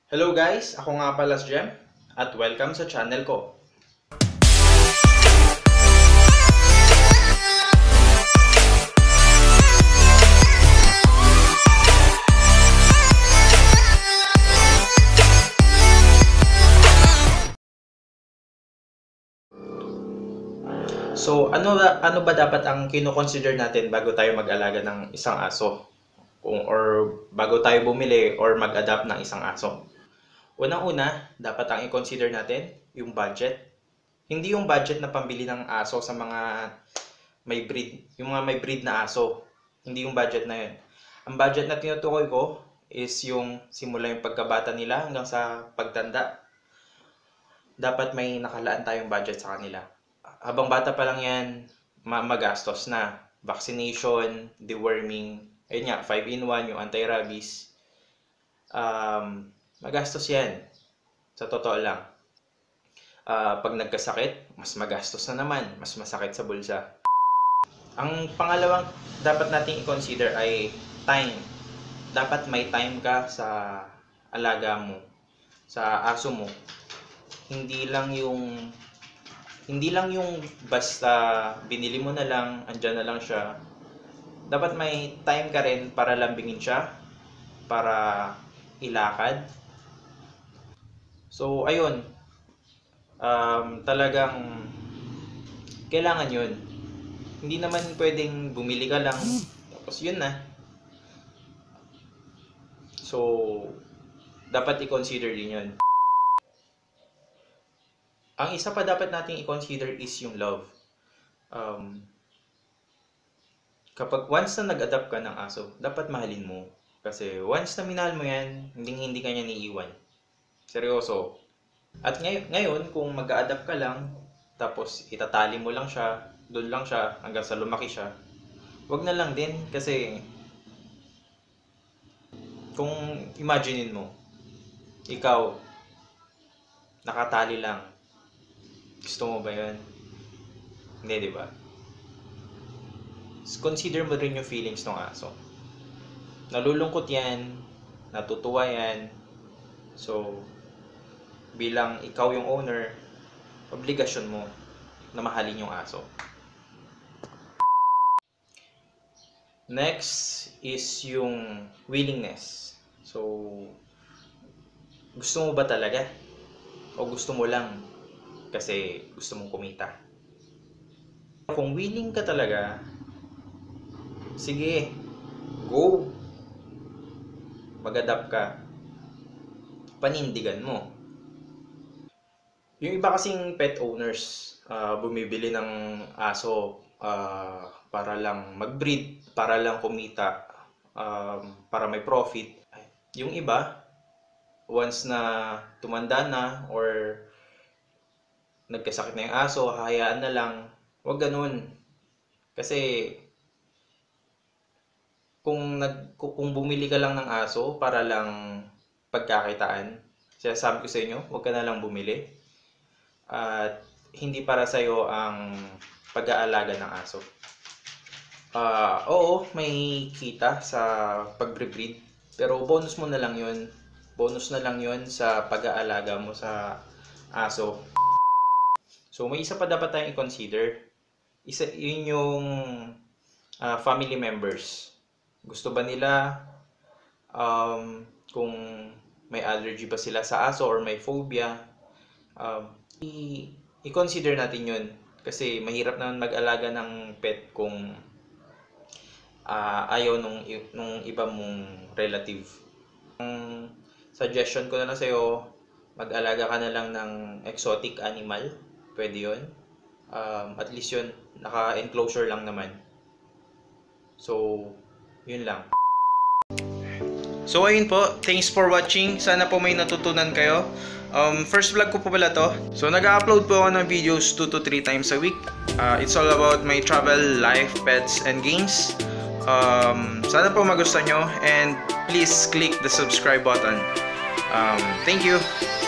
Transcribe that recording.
Hello guys, ako nga pala si Jem at welcome sa channel ko. So, ano ba dapat ang kino-consider natin bago tayo mag-alaga ng isang aso? Or bago tayo bumili or mag-adapt ng isang aso? Unang-una, dapat ang i-consider natin yung budget. Hindi yung budget na pambili ng aso sa mga may breed, yung mga may breed na aso. Hindi yung budget na yun. Ang budget na tinutukoy ko is yung simula yung pagkabata nila hanggang sa pagtanda. Dapat may nakalaan tayong budget sa kanila. Habang bata pa lang yan, magastos na. Vaccination, deworming, ayun nga, 5-in-1, yung anti-rabies. Magastos yan. Sa totoo lang. Pag nagkasakit, mas magastos na naman. Mas masakit sa bulsa. Ang pangalawang dapat nating i-consider ay time. Dapat may time ka sa alaga mo, sa aso mo. Hindi lang yung basta binili mo na lang, andyan na lang siya. Dapat may time ka rin para lambingin siya, para ilakad. So, ayun. Talagang kailangan yun. Hindi naman pwedeng bumili ka lang, tapos yun na. So, dapat i-consider din yun. Ang isa pa dapat nating i-consider is yung love. Kapag once na nag-adapt ka ng aso, dapat mahalin mo. Kasi once na minahal mo yan, hindi ka niya niiwan. Seryoso. At ngayon, kung mag-a-adapt ka lang, tapos itatali mo lang siya, doon lang siya, hanggang sa lumaki siya, wag na lang din. Kasi, kung imaginein mo, ikaw, nakatali lang, gusto mo ba yun? Hindi, di ba? Consider mo rin yung feelings ng aso. Nalulungkot yan, natutuwa yan. So, bilang ikaw yung owner, obligasyon mo na mahalin yung aso. Next is yung willingness. So, gusto mo ba talaga? O gusto mo lang kasi gusto mong kumita? Kung willing ka talaga, sige, go! Mag-adapt ka. Panindigan mo. Yung iba kasing pet owners, bumibili ng aso para lang mag-breed, para lang kumita, para may profit. Yung iba, once na tumanda na or nagkasakit na yung aso, hahayaan na lang. Huwag ganun. Kasi kung bumili ka lang ng aso para lang pagkakitaan, sinasabi ko sa inyo, huwag ka na lang bumili. At hindi para sa'yo ang pag-aalaga ng aso. Oo, may kita sa pag-breed, pero bonus mo na lang yun. Bonus na lang yun sa pag-aalaga mo sa aso. So, may isa pa dapat tayong i-consider. Yun yung family members. Gusto ba nila, kung may allergy ba sila sa aso or may phobia, i-consider natin yun. Kasi mahirap naman mag-alaga ng pet kung ayaw nung iba mong relative. Ang suggestion ko na lang sa'yo, mag-alaga ka na lang ng exotic animal. Pwede yun. At least yun, naka-enclosure lang naman. So, yun lang. So, ayun po. Thanks for watching. Sana po may natutunan kayo. First vlog ko po pala to. So, nag-upload po ako ng videos 2 to 3 times a week. It's all about my travel, life, pets, and games. Sana po magustuhan nyo. And please click the subscribe button. Thank you.